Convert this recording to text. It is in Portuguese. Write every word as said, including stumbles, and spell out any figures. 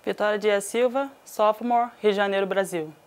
Vitória Dias Silva, sophomore, Rio de Janeiro, Brasil.